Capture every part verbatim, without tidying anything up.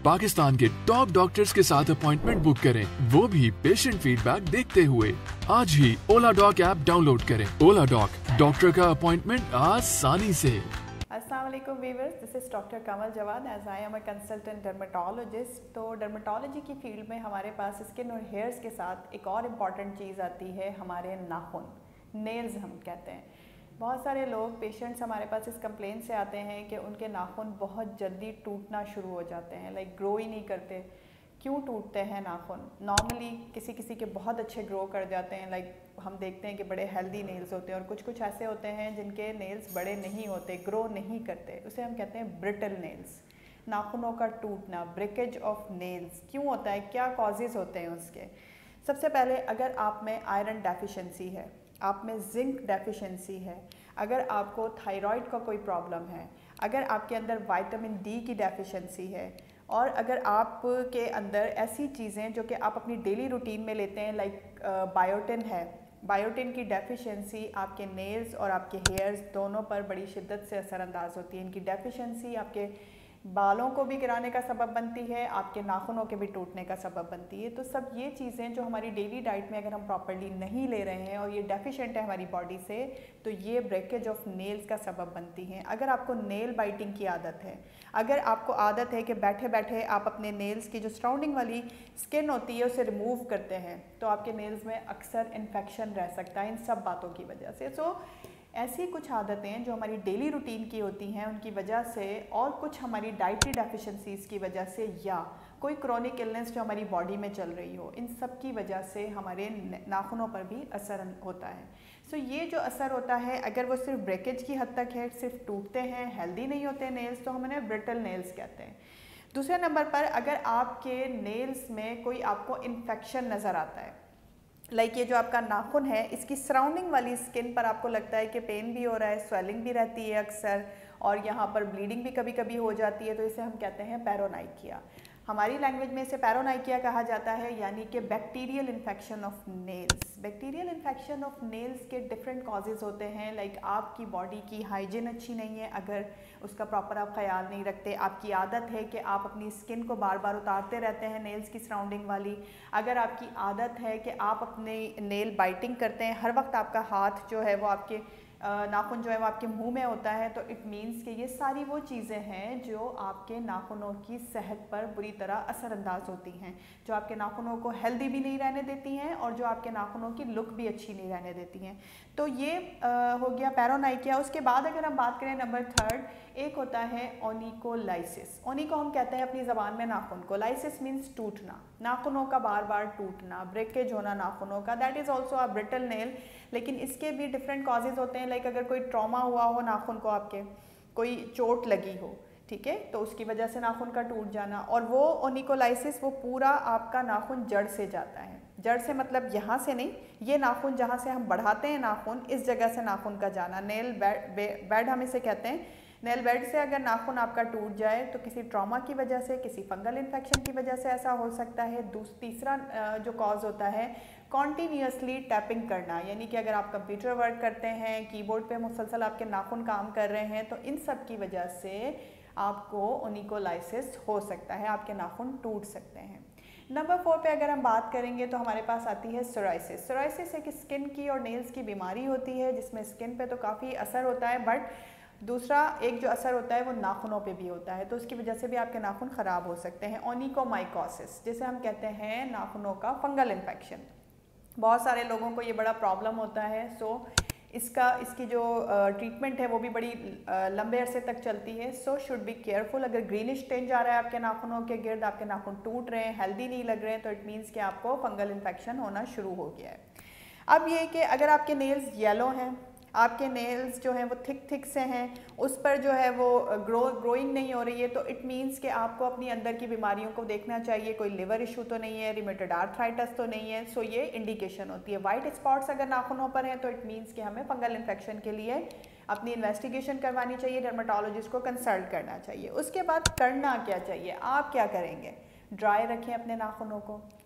पाकिस्तान के top doctors के साथ अपॉइंटमेंट बुक करें, वो भी पेशेंट फीडबैक देखते हुए। आज ही ओला डॉक ऐप डाउनलोड करें। ओला डॉक, डॉक्टर का अपॉइंटमेंट आसानी से। अस्सलाम वालेकुम viewers, this is doctor Kamal Jawad as I am a consultant dermatologist. तो डर्मेटोलॉजी की फील्ड में हमारे पास स्किन और हेयर्स के साथ एक और इम्पॉर्टेंट चीज़ आती है, हमारे नाखून, नेल्स हम कहते हैं। बहुत सारे लोग पेशेंट्स हमारे पास इस कंप्लेन से आते हैं कि उनके नाखून बहुत जल्दी टूटना शुरू हो जाते हैं, लाइक ग्रो ही नहीं करते। क्यों टूटते हैं नाखून? नॉर्मली किसी किसी के बहुत अच्छे ग्रो कर जाते हैं, लाइक हम देखते हैं कि बड़े हेल्दी नेल्स होते हैं, और कुछ कुछ ऐसे होते हैं जिनके नेल्स बड़े नहीं होते, ग्रो नहीं करते। उसे हम कहते हैं ब्रिटल नेल्स। नाखूनों का टूटना, ब्रेकेज ऑफ नेल्स क्यों होता है, क्या कॉजेज़ होते हैं उसके? सबसे पहले, अगर आप में आयरन डेफिशिएंसी है, आप में जिंक डेफिशिएंसी है, अगर आपको थायराइड का कोई प्रॉब्लम है, अगर आपके अंदर विटामिन डी की डेफिशिएंसी है, और अगर आपके अंदर ऐसी चीज़ें जो कि आप अपनी डेली रूटीन में लेते हैं, लाइक बायोटिन है, बायोटिन की डेफिशिएंसी आपके नेल्स और आपके हेयर्स दोनों पर बड़ी शिद्दत से असरअंदाज होती है। इनकी डेफिशिएंसी आपके बालों को भी गिराने का सबब बनती है, आपके नाखूनों के भी टूटने का सबब बनती है। तो सब ये चीज़ें जो हमारी डेली डाइट में अगर हम प्रॉपर्ली नहीं ले रहे हैं और ये डेफिशिएंट है हमारी बॉडी से, तो ये ब्रेकेज ऑफ नेल्स का सबब बनती हैं। अगर आपको नेल बाइटिंग की आदत है, अगर आपको आदत है कि बैठे बैठे आप अपने नेल्स की जो सराउंडिंग वाली स्किन होती है उसे रिमूव करते हैं, तो आपके नेल्स में अक्सर इन्फेक्शन रह सकता है इन सब बातों की वजह से। सो ऐसी कुछ आदतें जो हमारी डेली रूटीन की होती हैं उनकी वजह से, और कुछ हमारी डाइटरी डेफिशिएंसीज़ की वजह से, या कोई क्रॉनिक इलनेस जो हमारी बॉडी में चल रही हो, इन सब की वजह से हमारे नाखूनों पर भी असर होता है। सो ये जो असर होता है, अगर वो सिर्फ ब्रेकेज की हद तक है, सिर्फ टूटते हैं, हेल्दी नहीं होते नेल्स, तो हम उन्हें ब्रिटल नेल्स कहते हैं। दूसरे नंबर पर, अगर आपके नेल्स में कोई आपको इन्फेक्शन नज़र आता है, लाइक like ये जो आपका नाखून है, इसकी सराउंडिंग वाली स्किन पर आपको लगता है कि पेन भी हो रहा है, स्वेलिंग भी रहती है अक्सर, और यहाँ पर ब्लीडिंग भी कभी कभी हो जाती है, तो इसे हम कहते हैं पैरोनाइकिया। हमारी लैंग्वेज में इसे पैरोनाइकिया कहा जाता है, यानी कि bacterial infection of nails. Bacterial infection of nails के डिफरेंट कॉजेज़ होते हैं, लाइक आपकी बॉडी की हाइजीन अच्छी नहीं है, अगर उसका प्रॉपर आप ख्याल नहीं रखते, आपकी आदत है कि आप अपनी स्किन को बार बार उतारते रहते हैं नेल्स की सराउंडिंग वाली, अगर आपकी आदत है कि आप अपने नेल बाइटिंग करते हैं, हर वक्त आपका हाथ जो है वो आपके नाखून जो है वो आपके मुंह में होता है, तो इट मीन्स कि ये सारी वो चीज़ें हैं जो आपके नाखूनों की सेहत पर बुरी तरह असरअंदाज होती हैं, जो आपके नाखूनों को हेल्दी भी नहीं रहने देती हैं और जो आपके नाखूनों की लुक भी अच्छी नहीं रहने देती हैं। तो ये आ, हो गया पैरोनाइकिया। उसके बाद अगर हम बात करें नंबर थर्ड, एक होता है ओनिकोलाइसिस। ओनिको हम कहते हैं अपनी ज़बान में नाखून को, लाइसिस मीन्स टूटना, नाखूनों का बार बार टूटना, ब्रेकेज होना नाखूनों का, that is also a brittle nail. लेकिन इसके भी डिफरेंट कॉजेज़ होते हैं, लाइक अगर कोई ट्रॉमा हुआ हो नाखून को, आपके कोई चोट लगी हो, ठीक है, तो उसकी वजह से नाखून का टूट जाना, और वो ओनिकोलाइसिस वो पूरा आपका नाखून जड़ से जाता है। जड़ से मतलब यहाँ से नहीं, ये नाखून जहाँ से हम बढ़ाते हैं नाखून, इस जगह से नाखून का जाना, नेल बेड बेड हम इसे कहते हैं। नेल बेड से अगर नाखून आपका टूट जाए तो किसी ट्रॉमा की वजह से, किसी फंगल इन्फेक्शन की वजह से ऐसा हो सकता है। दूसरा तीसरा जो कॉज होता है कॉन्टीन्यूसली टैपिंग करना, यानी कि अगर आप कंप्यूटर वर्क करते हैं, कीबोर्ड पे मुसलसल आपके नाखून काम कर रहे हैं, तो इन सब की वजह से आपको ओनिकोलाइसिस हो सकता है, आपके नाखून टूट सकते हैं। नंबर फोर पे अगर हम बात करेंगे तो हमारे पास आती है सोराइसिस। सोराइसिस एक स्किन की और नेल्स की बीमारी होती है जिसमें स्किन पे तो काफ़ी असर होता है, बट दूसरा एक जो असर होता है वो नाखूनों पे भी होता है, तो उसकी वजह से भी आपके नाखून ख़राब हो सकते हैं। ओनिकोमाइकोसिस जिसे हम कहते हैं नाखूनों का फंगल इन्फेक्शन, बहुत सारे लोगों को ये बड़ा प्रॉब्लम होता है। सो इसका इसकी जो ट्रीटमेंट है वो भी बड़ी लंबे अरसे तक चलती है। So should be careful. अगर ग्रीनिश टिंज आ रहा है आपके नाखूनों के गिर्द, आपके नाखून टूट रहे हैं, हेल्दी नहीं लग रहे हैं, तो इट मीन्स कि आपको फंगल इन्फेक्शन होना शुरू हो गया है। अब ये कि अगर आपके नेल्स येलो हैं, आपके नेल्स जो हैं वो थिक थिक से हैं, उस पर जो है वो ग्रो ग्रोइंग नहीं हो रही है, तो इट मीन्स कि आपको अपनी अंदर की बीमारियों को देखना चाहिए। कोई लिवर इशू तो नहीं है, रिमेटोड आर्थराइटिस तो नहीं है, सो ये इंडिकेशन होती है। वाइट स्पॉट्स अगर नाखूनों पर हैं तो इट मीन्स कि हमें फंगल इन्फेक्शन के लिए अपनी इन्वेस्टिगेशन करवानी चाहिए, डर्मेटोलॉजिस्ट को कंसल्ट करना चाहिए। उसके बाद करना क्या चाहिए, आप क्या करेंगे? ड्राई रखें अपने नाखूनों को,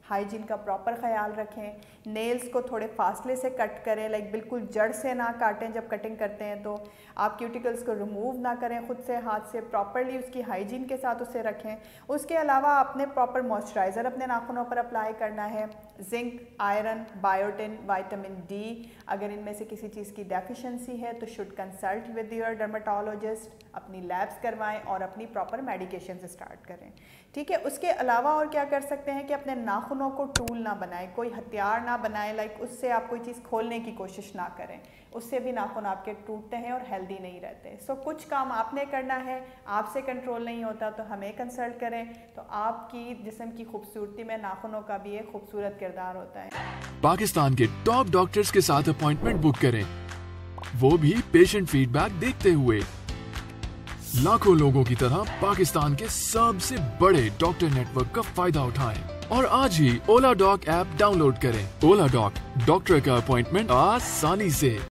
हाइजीन का प्रॉपर ख्याल रखें, नेल्स को थोड़े फासले से कट करें, लाइक बिल्कुल जड़ से ना काटें। जब कटिंग करते हैं तो आप क्यूटिकल्स को रिमूव ना करें खुद से, हाथ से प्रॉपरली उसकी हाइजीन के साथ उसे रखें। उसके अलावा आपने प्रॉपर मॉइस्चराइज़र अपने नाखूनों पर अप्लाई करना है। Zinc, iron, biotin, vitamin D, अगर इनमें से किसी चीज़ की डेफिशिएंसी है तो should consult with your dermatologist. अपनी लैब्स करवाएं और अपनी प्रॉपर मेडिकेशन स्टार्ट करें, ठीक है। उसके अलावा और क्या कर सकते हैं कि अपने नाखूनों को टूल ना बनाएं, कोई हथियार ना बनाएं, लाइक उससे आप कोई चीज़ खोलने की कोशिश ना करें, उससे भी नाखून आपके टूटते हैं और हेल्दी नहीं रहते। सो so, कुछ काम आपने करना है, आपसे कंट्रोल नहीं होता तो हमें कंसल्ट करें। तो आपकी जिस्म की खूबसूरती में नाखूनों का भी एक खूबसूरत किरदार होता है। पाकिस्तान के टॉप डॉक्टर्स के साथ अपॉइंटमेंट बुक करें, वो भी पेशेंट फीडबैक देखते हुए। लाखों लोगों की तरह पाकिस्तान के सबसे बड़े डॉक्टर नेटवर्क का फायदा उठाएं और आज ही ओला डॉक ऐप डाउनलोड करें। ओला डॉक, डॉक्टर का अपॉइंटमेंट आसानी से।